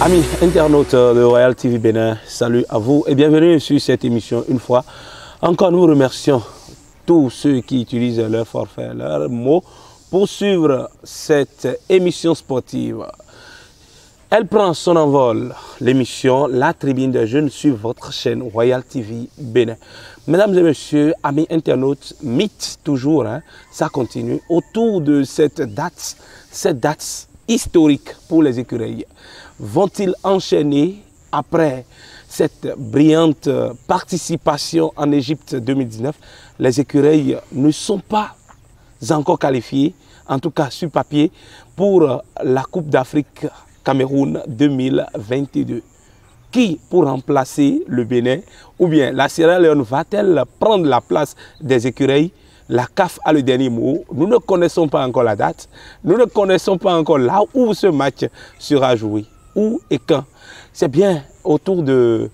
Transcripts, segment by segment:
Amis internautes de Royal TV Bénin, salut à vous et bienvenue sur cette émission. Une fois encore, nous remercions tous ceux qui utilisent leur forfait, leurs mots pour suivre cette émission sportive. Elle prend son envol, l'émission La Tribune des Jeunes sur votre chaîne Royal TV Bénin. Mesdames et messieurs, amis internautes, mythe toujours, ça continue autour de cette date historique pour les écureuils. Vont-ils enchaîner après cette brillante participation en Égypte 2019? Les écureuils ne sont pas encore qualifiés, en tout cas sur papier, pour la Coupe d'Afrique Cameroun 2022. Qui pour remplacer le Bénin? Ou bien la Sierra Leone va-t-elle prendre la place des écureuils? La CAF a le dernier mot. Nous ne connaissons pas encore la date. Nous ne connaissons pas encore là où ce match sera joué. Où et quand. C'est bien autour de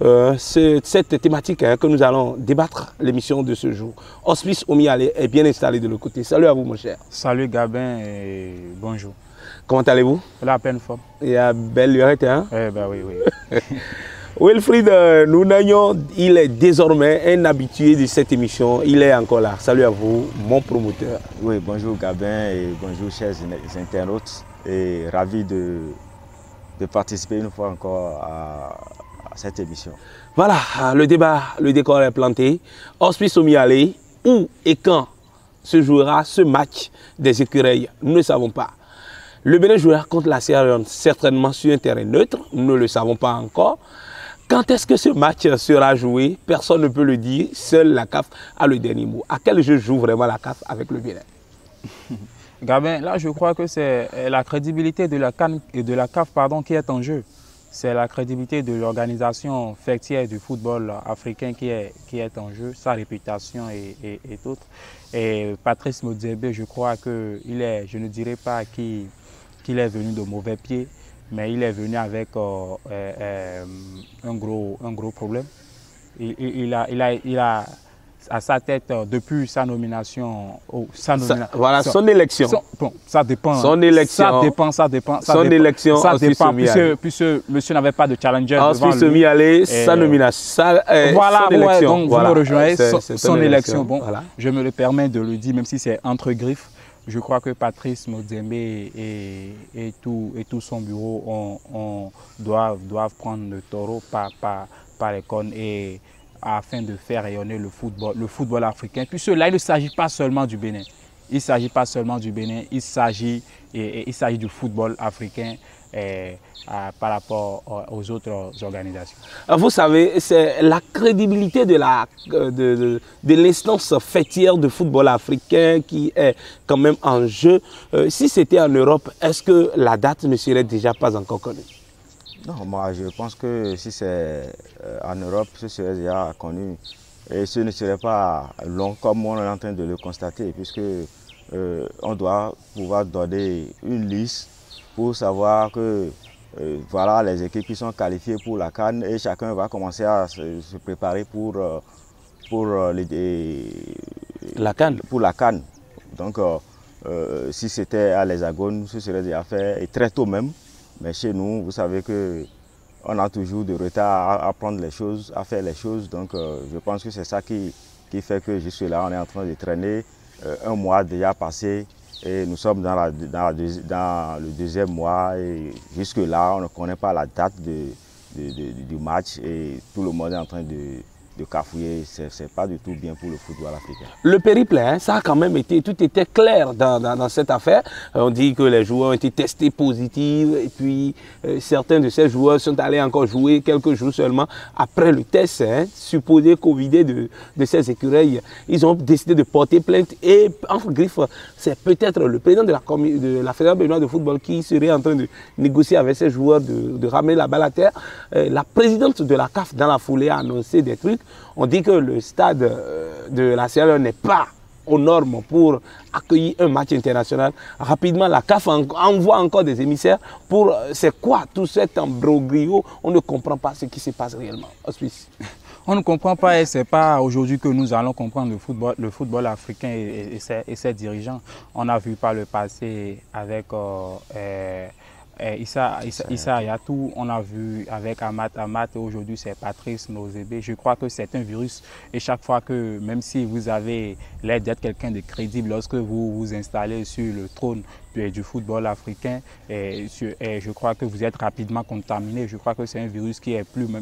cette thématique que nous allons débattre l'émission de ce jour. Hospice Omiale est bien installé de l'autre côté. Salut à vous mon cher. Salut Gabin et bonjour. Comment allez-vous? La peine forme. Il y a belle lurette, hein? Eh ben oui. Wilfried Nounagnon, il est désormais un habitué de cette émission. Il est encore là. Salut à vous, mon promoteur. Oui, bonjour Gabin et bonjour chers internautes. Et ravi de participer une fois encore à cette émission. Voilà, le débat, le décor est planté. Hospice Omiale, où et quand se jouera ce match des écureuils? Nous ne savons pas. Le Bénin jouera contre la Sierra Leone, certainement sur un terrain neutre. Nous ne le savons pas encore. Quand est-ce que ce match sera joué? Personne ne peut le dire. Seule la CAF a le dernier mot. À quel jeu joue vraiment la CAF avec le Bénin? Gabin, là je crois que c'est la crédibilité de la CAF qui est en jeu. C'est la crédibilité de l'organisation fêtière du football africain qui est en jeu, sa réputation et autres. Et Patrice Motsepe, je crois qu'il est, je ne dirais pas qu'il est venu de mauvais pied, mais il est venu avec un gros problème. Il a à sa tête depuis sa nomination, voilà, son élection. Bon, ça dépend. Son élection. Ça dépend. Son élection. Ça dépend, puisque monsieur n'avait pas de challenger devant lui. Omiale, sa nomination. Voilà, son élection. Donc voilà. Vous me rejoignez, son élection. Bon, voilà. Je me le permets de le dire, même si c'est entre griffes. Je crois que Patrice Motsepe et tout son bureau doivent prendre le taureau par les cornes afin de faire rayonner le football africain. Puisque là, il ne s'agit pas seulement du Bénin. Il ne s'agit pas seulement du Bénin, il s'agit du football africain par rapport aux autres organisations. Vous savez, c'est la crédibilité de l'instance fêtière de football africain qui est quand même en jeu. Si c'était en Europe, est-ce que la date ne serait déjà pas encore connue? Non, moi je pense que si c'est en Europe, ce serait déjà connu. Et ce ne serait pas long comme on est en train de le constater, puisque on doit pouvoir donner une liste pour savoir que voilà les équipes qui sont qualifiées pour la CAN et chacun va commencer à se préparer pour la CAN. Pour la CAN. Donc si c'était à l'Hexagone, ce serait déjà fait et très tôt même. Mais chez nous, vous savez qu'on a toujours de retard à prendre les choses, à faire les choses. Donc je pense que c'est ça qui fait que jusque là, on est en train de traîner. Un mois déjà passé et nous sommes dans le deuxième mois. Et jusque là, on ne connaît pas la date du match et tout le monde est en train de cafouiller. C'est pas du tout bien pour le football africain. Le périple, ça a quand même été, tout était clair dans cette affaire. On dit que les joueurs ont été testés positifs et puis certains de ces joueurs sont allés encore jouer quelques jours seulement après le test supposé covidé de ces écureuils. Ils ont décidé de porter plainte et entre griffes, c'est peut-être le président de la Fédération béninoise de football qui serait en train de négocier avec ces joueurs de ramener la balle à terre. La présidente de la CAF dans la foulée a annoncé des trucs. On dit que le stade de la Sierra Leone n'est pas aux normes pour accueillir un match international. Rapidement, la CAF envoie encore des émissaires pour... C'est quoi tout cet imbroglio? On ne comprend pas ce qui se passe réellement. Hospice. On ne comprend pas et ce n'est pas aujourd'hui que nous allons comprendre le football africain et ses dirigeants. On a vu par le passé avec Issa Hayatou, on a vu avec Amat et aujourd'hui c'est Patrice Motsepe. Je crois que c'est un virus et chaque fois que, même si vous avez l'air d'être quelqu'un de crédible, lorsque vous vous installez sur le trône du football africain, je crois que vous êtes rapidement contaminé. Je crois que c'est un virus qui est plus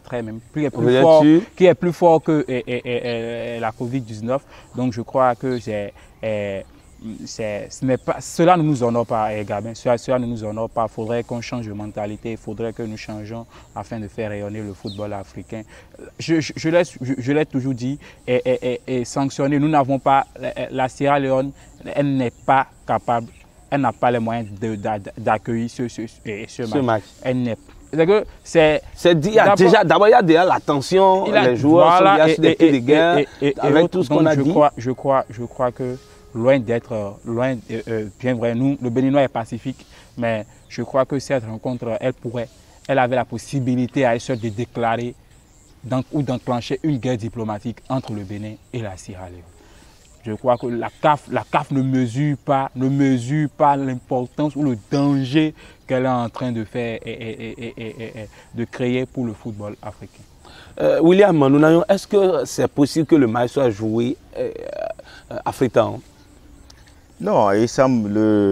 fort que la Covid-19. Donc je crois que cela ne nous honore pas, Gabin. Cela ne nous honore pas. Il faudrait qu'on change de mentalité. Il faudrait que nous changeons afin de faire rayonner le football africain. Je l'ai toujours dit et sanctionné. Nous n'avons pas... La Sierra Leone, elle n'est pas capable, elle n'a pas les moyens d'accueillir ce match. Elle n'est d'abord, il y a déjà la tension, les joueurs sont bien sur des pieds de guerre, avec tout ce qu'on a dit. Je crois que loin d'être, bien vrai, nous, le Béninois est pacifique, mais je crois que cette rencontre, elle avait la possibilité à elle seule de déclarer ou d'enclencher une guerre diplomatique entre le Bénin et la Sierra Leone. Je crois que la CAF ne mesure pas l'importance ou le danger qu'elle est en train de faire et de créer pour le football africain. William Manounayon, est-ce que c'est possible que le match soit joué à Freetown? Non, il semble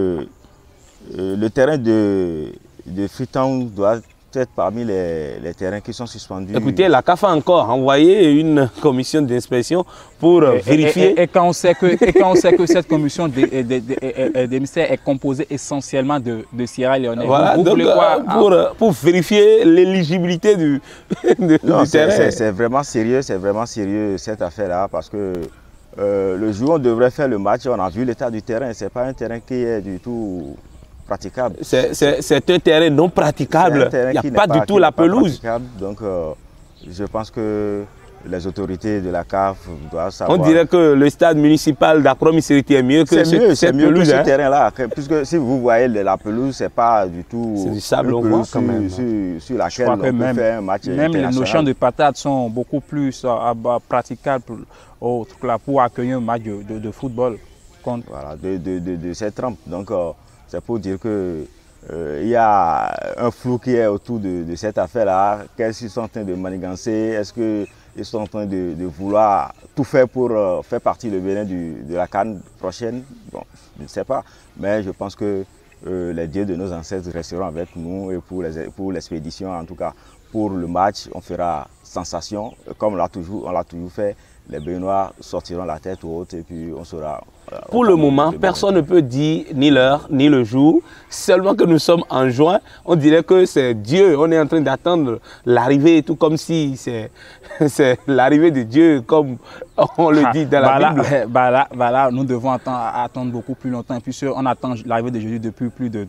le terrain de Freetown doit être parmi les terrains qui sont suspendus. Écoutez, la CAF a encore envoyé une commission d'inspection pour vérifier. Et quand on sait que cette commission d'émissaires est composée essentiellement de Sierra Leone. Voilà, pour vérifier l'éligibilité du terrain. C'est vraiment sérieux cette affaire-là parce que le jour où on devrait faire le match, on a vu l'état du terrain. Ce n'est pas un terrain qui est du tout praticable. C'est un terrain non praticable. Il n'y a pas du tout la pelouse. Donc, je pense que les autorités de la CAF doivent savoir. On dirait que le stade municipal d'Accra-Missiriti est mieux que ce terrain-là. Puisque si vous voyez la pelouse, ce n'est pas du tout. C'est du sable quand même. Sur laquelle on peut faire un match international. Même nos champs de patates sont beaucoup plus praticables pour accueillir un match de football. Voilà, de cette trempe. Donc, c'est pour dire que il y a un flou qui est autour de cette affaire-là. Qu'est-ce qu'ils sont en train de manigancer? Est-ce qu'ils sont en train de vouloir tout faire pour faire partie le Bénin de la CAN prochaine? Bon, je ne sais pas. Mais je pense que les dieux de nos ancêtres resteront avec nous et pour l'expédition, en tout cas pour le match, on fera sensation. Comme on l'a toujours fait. Les Béninois sortiront la tête haute et puis on sera... Pour le moment, personne ne peut dire ni l'heure, ni le jour. Seulement que nous sommes en juin, on dirait que c'est Dieu. On est en train d'attendre l'arrivée, tout comme si c'est l'arrivée de Dieu, comme on le dit dans la Bible. Là, nous devons attendre beaucoup plus longtemps. Puis on attend l'arrivée de Jésus depuis plus de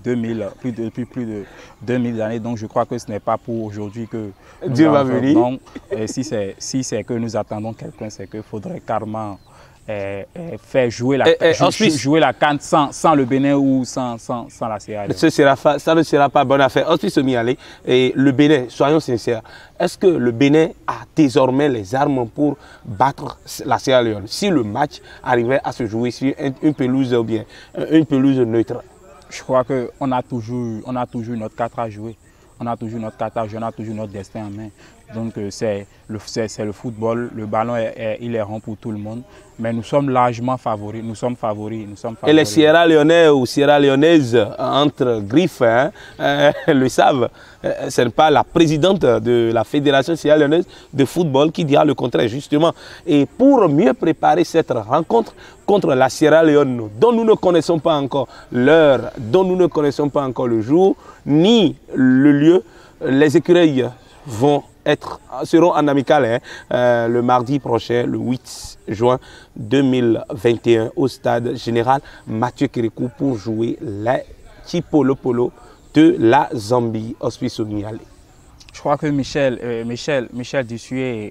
2000 années. Donc je crois que ce n'est pas pour aujourd'hui que Dieu va venir. Donc, si c'est que nous attendons quelqu'un, c'est qu'il faudrait carrément faire jouer la CAN sans le Bénin ou sans la Sierra Leone. Ça ne sera pas bonne affaire. Ensuite, et le Bénin, soyons sincères, est-ce que le Bénin a désormais les armes pour battre la Sierra Leone si le match arrivait à se jouer sur une pelouse ou bien une pelouse neutre? Je crois qu'on a toujours notre carte à jouer. On a toujours notre carte à jouer, on a toujours notre destin en main. Donc c'est le football, le ballon il est rond pour tout le monde. Mais nous sommes largement favoris, nous sommes favoris. Et les Sierra Leonais ou Sierra Leonaises entre griffes le savent. Ce n'est pas la présidente de la Fédération Sierra Leonaise de football qui dira le contraire justement. Et pour mieux préparer cette rencontre contre la Sierra Leone, dont nous ne connaissons pas encore l'heure, dont nous ne connaissons pas encore le jour, ni le lieu, les écureuils seront en amical le mardi prochain, le 8 juin 2021, au stade général Mathieu Kérékou pour jouer les Chipolopolo de la Zambie. Hospice Mialé. Je crois que Michel Dussuet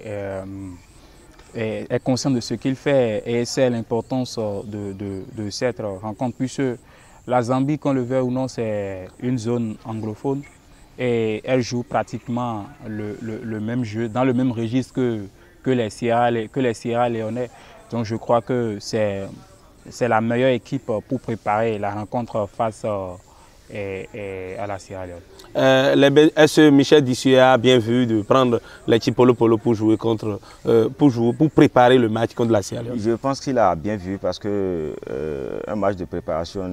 est conscient de ce qu'il fait et c'est l'importance de cette rencontre, puisque la Zambie, qu'on le veuille ou non, c'est une zone anglophone. Et elle joue pratiquement le même jeu, dans le même registre que les Sierra Leonais. Donc je crois que c'est la meilleure équipe pour préparer la rencontre face à la Sierra Leone. Est-ce Michel Dissué a bien vu de prendre les Chipolo Polo pour jouer contre, pour préparer le match contre la Sierra Leone? Je pense qu'il a bien vu parce que un match de préparation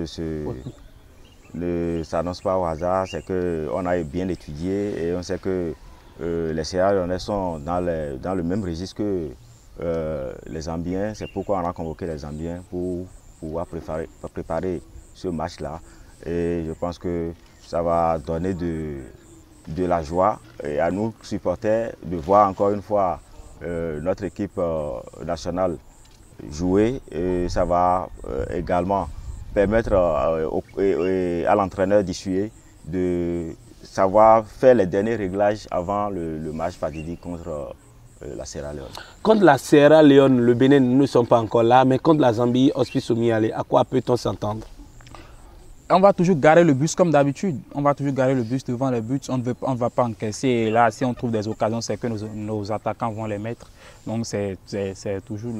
ne s'annonce pas au hasard. C'est qu'on a bien étudié et on sait que les Sierra Leonais sont dans le même registre que les Zambiens. C'est pourquoi on a convoqué les Zambiens pour pouvoir préparer ce match-là. Et je pense que ça va donner de la joie et à nous supporters de voir encore une fois notre équipe nationale jouer. Et ça va également permettre à l'entraîneur Dissué de savoir faire les derniers réglages avant le match fatidique contre la Sierra Leone. Contre la Sierra Leone, le Bénin ne sont pas encore là, mais contre la Zambie, Hospice Omialé, à quoi peut-on s'entendre? On va toujours garer le bus comme d'habitude. On va toujours garer le bus devant les buts. On ne va pas encaisser. Et là, si on trouve des occasions, c'est que nos attaquants vont les mettre. Donc, c'est toujours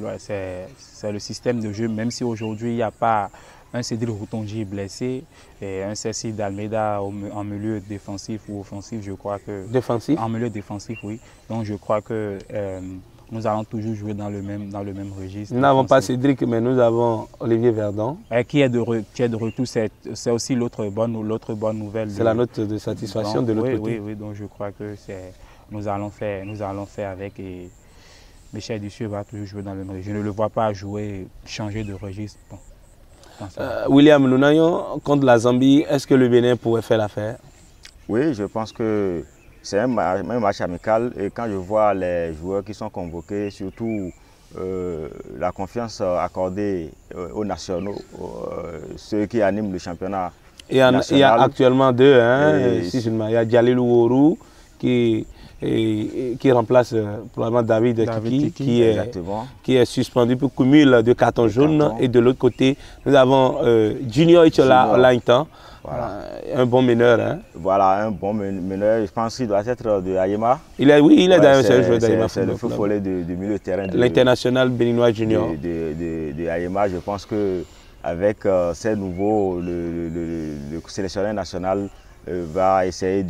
le système de jeu. Même si aujourd'hui, il n'y a pas un Cédric Routonji blessé et un Cécile d'Almeida en milieu défensif ou offensif, je crois que... Défensif? En milieu défensif, oui. Donc, je crois que... nous allons toujours jouer dans le même registre. Nous n'avons pas Cédric, mais nous avons Olivier Verdon. Qui est de retour, c'est aussi l'autre bonne nouvelle. C'est la note de satisfaction de l'autre côté. Oui, donc je crois que nous allons faire avec et Michel Dissué va toujours jouer dans le même registre. Je ne le vois pas changer de registre. Bon. William Nounayon, contre la Zambie, est-ce que le Bénin pourrait faire l'affaire? Oui, je pense que c'est un match amical et quand je vois les joueurs qui sont convoqués, surtout la confiance accordée aux nationaux, ceux qui animent le championnat national. Il y a actuellement deux, hein, il y a Djalil Ouorou qui remplace probablement David Kiki, qui est suspendu pour cumul de cartons jaunes. Et de l'autre côté, nous avons Junior Ichola Olaintan. Voilà. Un bon meneur. Hein. Voilà, un bon meneur. Je pense qu'il doit être de Ayema. Il est d'ailleurs un joueur d'Ayema. C'est le feu follet du milieu de terrain. L'international béninois junior. De Ayema, je pense qu'avec ces nouveaux, le sélectionneur national va essayer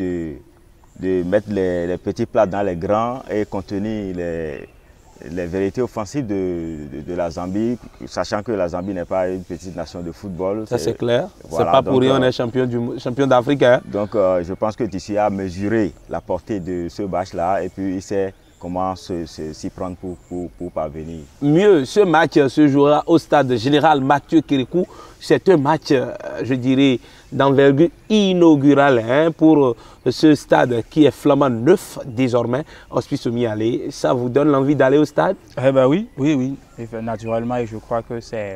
de mettre les petits plats dans les grands et contenir les vérités offensives de la Zambie, sachant que la Zambie n'est pas une petite nation de football. Ça c'est clair. Voilà, c'est pas pour rien on est champion d'Afrique. Hein. Donc je pense que Dissué a mesuré la portée de ce match-là et puis il sait comment s'y prendre pour parvenir. Mieux, ce match se jouera au stade général Mathieu Kérékou. C'est un match, je dirais, d'envergure inaugurale hein, pour ce stade qui est flambant neuf désormais, Hospice Omialé. Ça vous donne l'envie d'aller au stade? Eh ben oui, naturellement, et je crois que c'est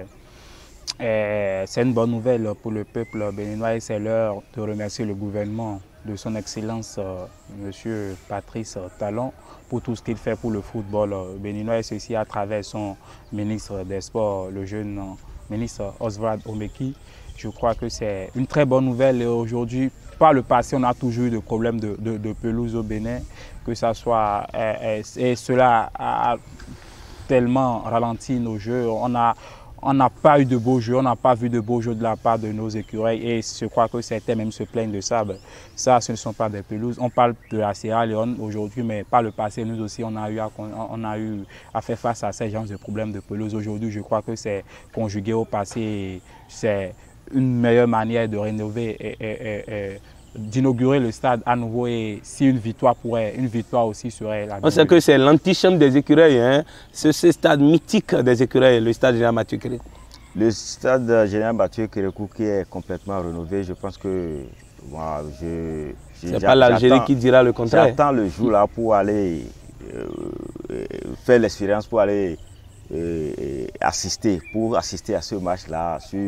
une bonne nouvelle pour le peuple béninois et c'est l'heure de remercier le gouvernement de son Excellence, M. Patrice Talon, pour tout ce qu'il fait pour le football béninois et ceci à travers son ministre des Sports, le jeune ministre Oswald Omeki. Je crois que c'est une très bonne nouvelle et aujourd'hui, par le passé, on a toujours eu des problèmes de pelouse au Bénin, que ça soit, et cela a tellement ralenti nos jeux. On n'a pas eu de beaux jeux, on n'a pas vu de beaux jeux de la part de nos écureuils et je crois que certains même se plaignent de ça. Ça, ce ne sont pas des pelouses. On parle de la Sierra Leone aujourd'hui, mais par le passé, nous aussi, on a eu à faire face à ces genres de problèmes de pelouse. Aujourd'hui, je crois que c'est conjugué au passé. C'est une meilleure manière de rénover et d'inaugurer le stade à nouveau et si une victoire aussi serait la On sait que c'est l'antichambre des écureuils, hein. C'est ce stade mythique des écureuils, le stade général Mathieu Kérékou. Le stade général Mathieu Kérékou qui est complètement rénové, je pense que moi, c'est pas l'Algérie qui dira le contraire. J'attends le jour là pour aller faire l'expérience, pour aller assister à ce match là sur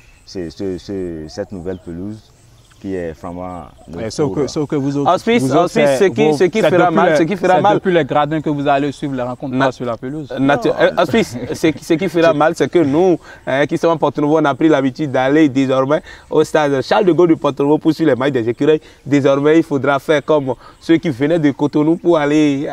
cette nouvelle pelouse qui est vraiment... Sauf que vous Hospice, ce qui fera mal... depuis les gradins que vous allez suivre les rencontres pas sur la pelouse. Hospice, ce qui fera mal, c'est que nous, qui sommes à Porto-Novo, on a pris l'habitude d'aller désormais au stade Charles de Gaulle de Porto-Novo pour suivre les matchs des écureuils. Désormais, il faudra faire comme ceux qui venaient de Cotonou pour aller...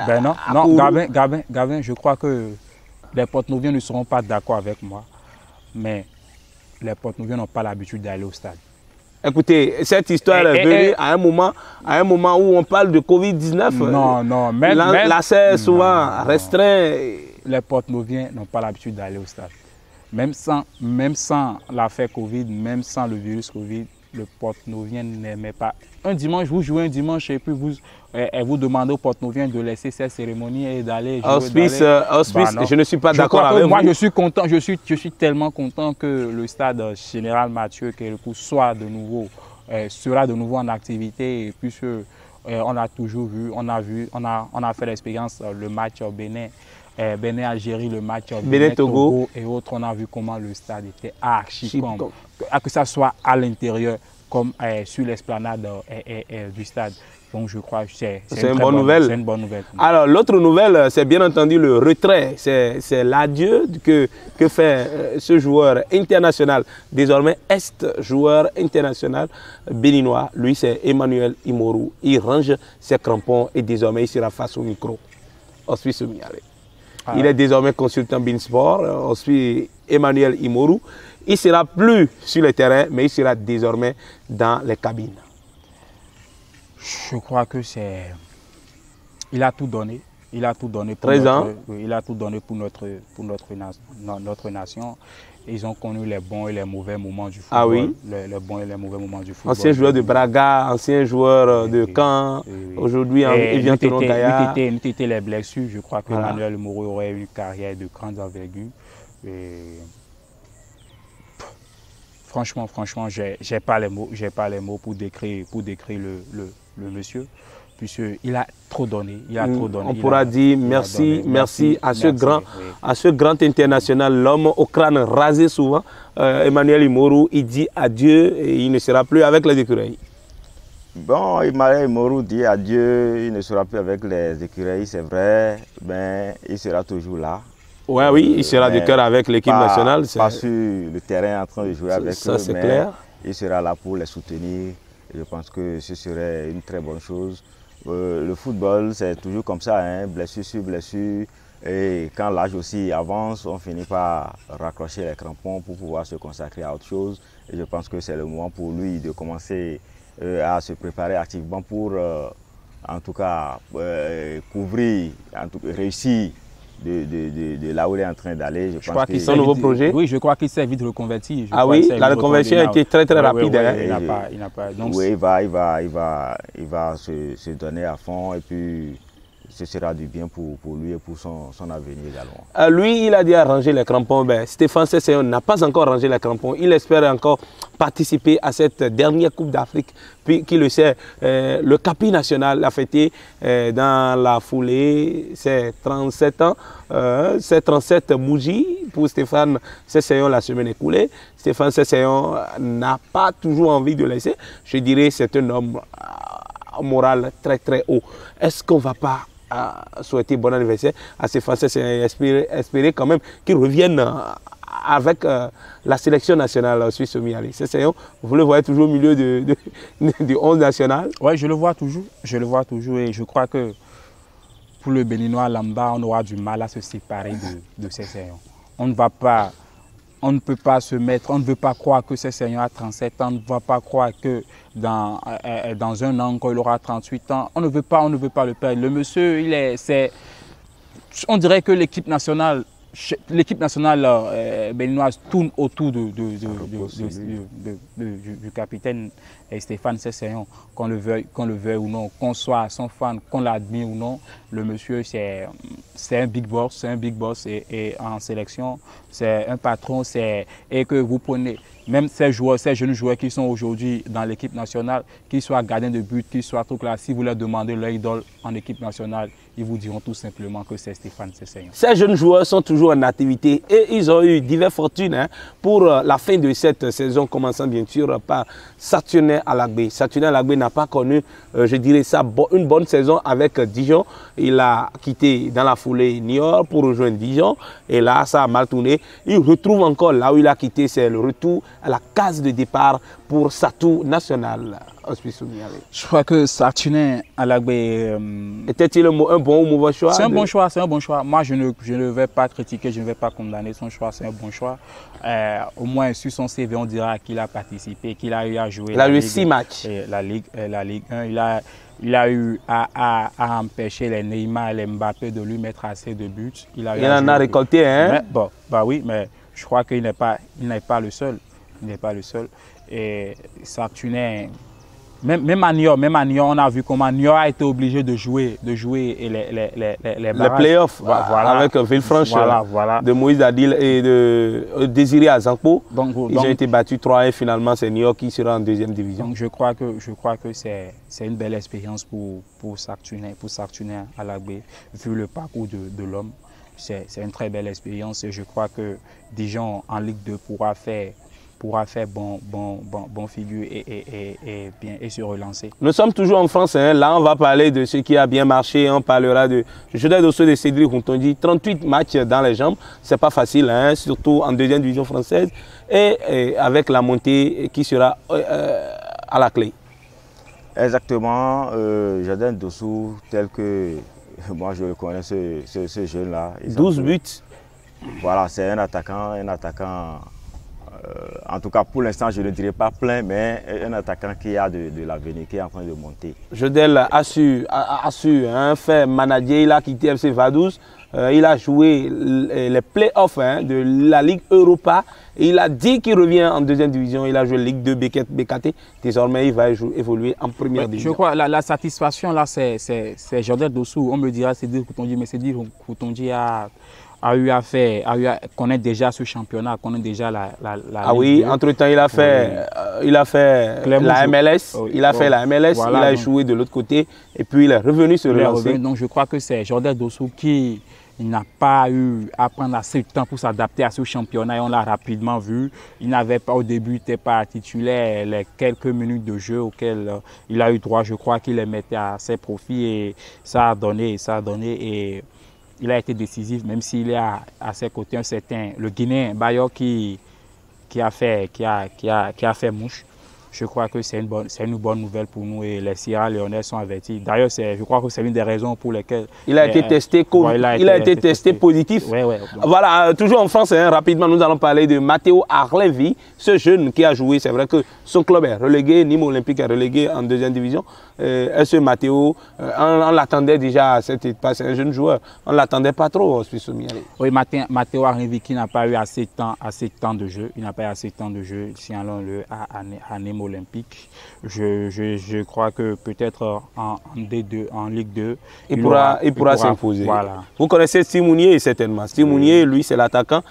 Gavin, je crois que les Porto-Noviens ne seront pas d'accord avec moi, mais les Porto-Noviens n'ont pas l'habitude d'aller au stade. Écoutez, cette histoire est venue à un moment où on parle de Covid-19. Non, l'accès est souvent restreint. Les Porto-Noviens n'ont pas l'habitude d'aller au stade. Même sans l'affaire Covid, même sans le virus Covid, le Porto-Novien n'aimait pas. Un dimanche, vous jouez un dimanche et puis vous demandez aux Porto-Noviens de laisser cette cérémonie et d'aller jouer. Auspice, je ne suis pas d'accord avec vous. Moi, je suis content, je suis tellement content que le stade Général Mathieu Kérékou sera de nouveau en activité. Et puis, on a toujours vu, on a fait l'expérience, le match au Bénin. Bénin-Algérie, le match Bénin-Togo et autres, on a vu comment le stade était archi comme, que ça soit à l'intérieur comme sur l'esplanade du stade. Donc je crois que c'est une bonne nouvelle. C'est une bonne nouvelle. Alors l'autre nouvelle, c'est bien entendu le retrait, c'est l'adieu que fait ce joueur international, désormais joueur international béninois. Lui c'est Emmanuel Imourou. Il range ses crampons et désormais il sera face au micro. Auspice Mialé. Il est désormais consultant Beansport, ensuite Emmanuel Imourou. Il ne sera plus sur le terrain, mais il sera désormais dans les cabines. Je crois que c'est... Il a tout donné. Il a tout donné pour, il a tout donné pour notre nation. Ils ont connu les bons et les mauvais moments du football. Ah oui. Les bons et les mauvais moments du football. Ancien joueur de Braga, ancien joueur de Caen. Aujourd'hui, il vient de Gaïa. N'eût été les blessures, je crois que Emmanuel Imourou aurait une carrière de grande envergure. Franchement, j'ai pas les mots pour décrire le monsieur. Puisqu'il a trop donné. On pourra dire merci à ce grand international, l'homme au crâne rasé souvent, Emmanuel Imourou. Il dit adieu et il ne sera plus avec les écureuils. Bon, Emmanuel Imourou dit adieu, il ne sera plus avec les écureuils, c'est vrai, mais il sera toujours là. Oui, il sera de cœur avec l'équipe nationale. Pas sur le terrain en train de jouer avec eux, mais clair. Il sera là pour les soutenir. Et je pense que ce serait une très bonne chose. Le football, c'est toujours comme ça, hein, blessure sur blessure. Et quand l'âge aussi avance, on finit par raccrocher les crampons pour pouvoir se consacrer à autre chose. Et je pense que c'est le moment pour lui de commencer à se préparer activement pour, en tout cas, couvrir, réussir de là où il est en train d'aller. Je crois qu'il son nouveau projet. Oui, je crois qu'il s'est vite reconverti. Oui, la reconversion a été très rapide. Oui, il va se donner à fond et puis ce sera du bien pour lui et pour son avenir également. Lui, il a dit arranger les crampons. Stéphane Sesséon n'a pas encore rangé les crampons. Il espère encore participer à cette dernière Coupe d'Afrique. Puis, qui le sait, le Capi national a fêté dans la foulée ses 37 ans. C'est 37 bougies pour Stéphane Sesséon la semaine écoulée. Stéphane Sesséon n'a pas toujours envie de laisser. Je dirais que c'est un homme moral très haut. Est-ce qu'on ne va pas souhaiter bon anniversaire à ces Français et espérer quand même qu'ils reviennent avec la sélection nationale suisse au Miali. Vous le voyez toujours au milieu du 11 national. Oui, je le vois toujours. Et je crois que pour le Béninois lambda, on aura du mal à se séparer de ces séances. On ne peut pas se mettre, on ne veut pas croire que ce seigneur a 37 ans, on ne va pas croire que dans un an, quand il aura 38 ans, on ne veut pas le perdre. Le monsieur, on dirait que l'équipe nationale béninoise tourne autour du capitaine Stéphane Sesséon, qu'on le veuille ou non, qu'on soit son fan, qu'on l'admire ou non. Le monsieur, c'est un big boss, et en sélection, c'est un patron, et que vous prenez même ces jeunes joueurs qui sont aujourd'hui dans l'équipe nationale, qu'ils soient gardiens de but, qu'ils soient tout là, si vous leur demandez leur idole en équipe nationale, ils vous diront tout simplement que c'est Stéphane Sesséon. Ces jeunes joueurs sont toujours en activité et ils ont eu diverses fortunes pour la fin de cette saison, commençant bien sûr par Saturnin Alagbé. Saturnin Alagbé n'a pas connu, je dirais ça, une bonne saison avec Dijon. Il a quitté dans la foulée Niort pour rejoindre Dijon et là, ça a mal tourné. Il retrouve encore là où il a quitté, c'est le retour à la case de départ pour Satou National. Hospice Mialé? Je crois que Sartunin Alagbé... Était-il un bon ou mauvais choix? C'est un bon choix, c'est un bon choix. Moi, je ne vais pas critiquer, je ne vais pas condamner son choix, c'est un bon choix. Au moins, sur son CV, on dira qu'il a participé, qu'il a eu à jouer. Il a eu 6 matchs. La Ligue 1, il a eu à empêcher les Neymar et les Mbappé de lui mettre assez de buts. Il en a récolté, hein? Bah oui, mais je crois qu'il n'est pas le seul. Il n'est pas le seul. Et Sartunin, même à Niort, on a vu comment Niort a été obligé de jouer les playoffs avec Villefranche de Moïse Adil et de Désiré Azanpo. Ils ont été battus 3-1. Finalement, c'est Niort qui sera en deuxième division. Donc je crois que c'est une belle expérience pour Sartunin Alagbé, vu le parcours de l'homme. C'est une très belle expérience et je crois que Dijon en Ligue 2 pourra faire bon figure et se relancer. Nous sommes toujours en France. Hein. Là, on va parler de ce qui a bien marché. On parlera de Jodel Dosso de Cédric Routondi. 38 matchs dans les jambes. C'est pas facile, hein, surtout en deuxième division française. Et avec la montée qui sera à la clé. Exactement. Jodel Dosso, tel que moi je le connais, ce jeune-là. 12 buts. Voilà, c'est un attaquant. En tout cas, pour l'instant, je ne dirais pas plein, mais un attaquant qui a de l'avenir, qui est en train de monter. Jodel a su faire manager, il a quitté FC Vaduz, il a joué les playoffs de la Ligue Europa. Il a dit qu'il revient en deuxième division, il a joué Ligue 2 BKT. Désormais, il va évoluer en première division. Je crois que la satisfaction, là, c'est Jodel Dosso. On me dira, c'est Cédric Routondi, mais Cédric Routondi a eu à connaître déjà ce championnat, connaître déjà la ah oui, entre-temps, il a fait la MLS. Il a fait la MLS, voilà, il a échoué de l'autre côté et puis il est revenu se relancer. Donc je crois que c'est Jodel Dosso qui n'a pas eu à prendre assez de temps pour s'adapter à ce championnat et on l'a rapidement vu. Il n'avait pas au début, n'était pas titulaire, les quelques minutes de jeu auxquelles il a eu droit, je crois qu'il les mettait à ses profits et ça a donné et il a été décisif, même s'il est à ses côtés un certain, le Guinéen Bayo qui a fait mouche. Je crois que c'est une bonne nouvelle pour nous et les Sierra Léonais sont avertis. D'ailleurs, je crois que c'est l'une des raisons pour lesquelles il a été testé, testé positif. Ouais. Voilà, toujours en France, hein, rapidement, nous allons parler de Matteo Arlevi, ce jeune qui a joué. C'est vrai que son club est relégué, Nîmes Olympique est relégué en deuxième division. Et ce Matteo, on l'attendait déjà à cette époque, c'est un jeune joueur. On ne l'attendait pas trop au Hospice Mialé. Oui, Matteo Arlevi qui n'a pas eu assez de temps de jeu. Il n'a pas eu assez de temps de jeu, signalons-le, à Nîmes Olympique. Je crois que peut-être en D2, en Ligue 2, il pourra s'imposer. Voilà. Vous connaissez Steve Mounier certainement. Steve Mounier, lui, c'est l'attaquant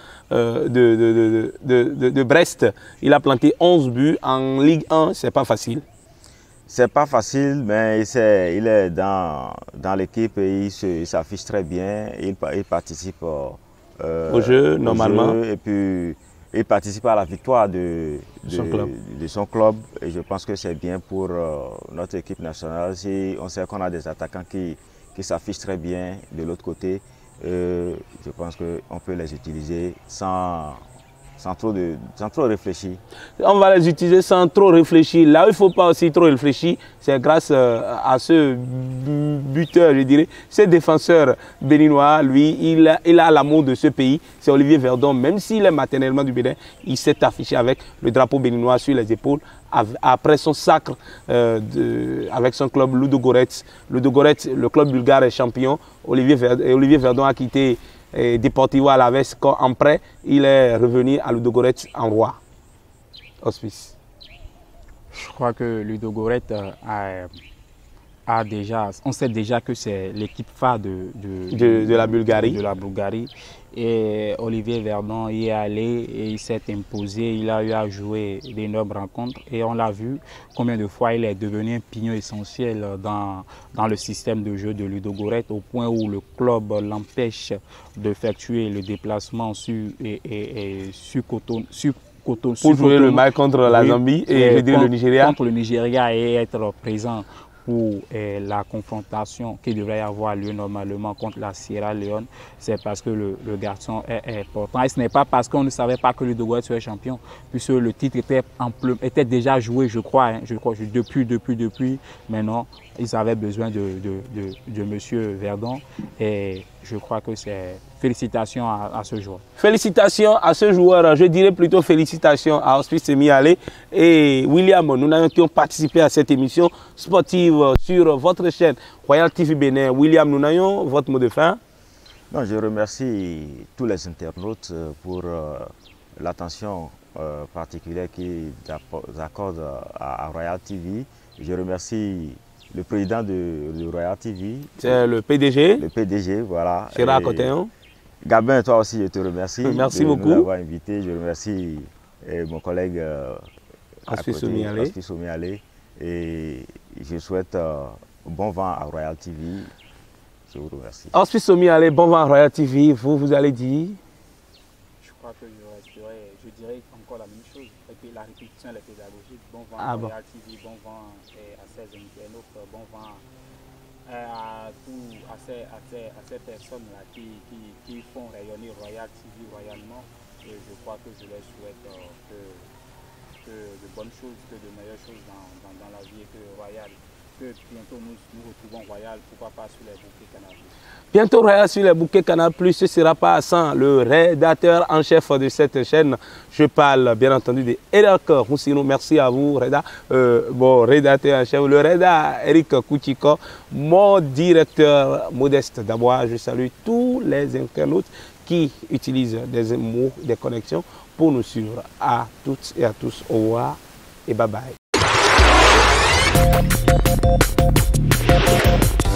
de Brest. Il a planté 11 buts en Ligue 1, c'est pas facile. C'est pas facile, mais il est dans l'équipe et il s'affiche très bien. Il participe au jeu, normalement. Et puis, il participe à la victoire de son club. Et je pense que c'est bien pour notre équipe nationale. Si on sait qu'on a des attaquants qui s'affichent très bien de l'autre côté, je pense qu'on peut les utiliser sans trop réfléchir. On va les utiliser sans trop réfléchir. Là où il ne faut pas aussi trop réfléchir, c'est grâce à ce buteur, je dirais, ce défenseur béninois. Lui, il a l'amour de ce pays. C'est Olivier Verdon. Même s'il est maternellement du Bénin, il s'est affiché avec le drapeau béninois sur les épaules. Après son sacre avec son club Ludogorets. Ludogorets, le club bulgare est champion. Olivier Verdon a quitté Deportivo Alaves en prêt, il est revenu à Ludogorets en roi. Hospice. Je crois que Ludogorets a déjà, on sait déjà que c'est l'équipe phare de la Bulgarie. De la Bulgarie. Et Olivier Verdon y est allé et il s'est imposé, il a eu à jouer d'énormes rencontres et on l'a vu combien de fois il est devenu un pignon essentiel dans le système de jeu de Ludogorets au point où le club l'empêche d'effectuer le déplacement sur Cotonou. Pour jouer le match contre la Zambie et le Nigeria. Contre le Nigeria et être présent pour la confrontation qui devrait avoir lieu normalement contre la Sierra Leone, c'est parce que le garçon est important. Et ce n'est pas parce qu'on ne savait pas que le Togo serait champion, puisque le titre était déjà joué, je crois, depuis. Maintenant, ils avaient besoin de M. Verdon. Et je crois que c'est félicitations à ce joueur. Félicitations à ce joueur, je dirais plutôt félicitations à Auspice Semi-Allé et William Nounayon qui ont participé à cette émission sportive sur votre chaîne Royal TV Bénin. William Nounayon, votre mot de fin? Non, je remercie tous les internautes pour l'attention particulière qu'ils accordent à Royal TV. Je remercie le président de Royal TV. C'est le PDG. Le PDG, voilà. Gérard Cotéon. Gabin, toi aussi, je te remercie. Merci beaucoup. De nous avoir invité. Je remercie mon collègue Auspice Semi-Allé. Et je souhaite bon vent à Royal TV. Je vous remercie. Auspice Semi-Allé, bon vent à Royal TV. Vous allez dire? Je crois que je dirais encore la même chose. Et puis la répétition est pédagogique. Bon vent à Royal TV, bon vent à ses internautes, bon vent à ces personnes-là qui font rayonner Royal TV royalement. Et je crois que je leur souhaite que de bonnes choses, que de meilleures choses dans la vie, et que Royal, que bientôt nous retrouvons Royal, pourquoi pas sur les bouquets Canal+. Bientôt Royal sur les bouquets Canal+, ce ne sera pas sans le rédacteur en chef de cette chaîne. Je parle bien entendu de Eric Roussino. Merci à vous, Reda. Bon, rédacteur en chef, le Reda Eric Kouchiko, mon directeur Modeste Dabois. Je salue tous les internautes qui utilisent des mots, des connexions pour nous suivre. À toutes et à tous, au revoir et bye bye.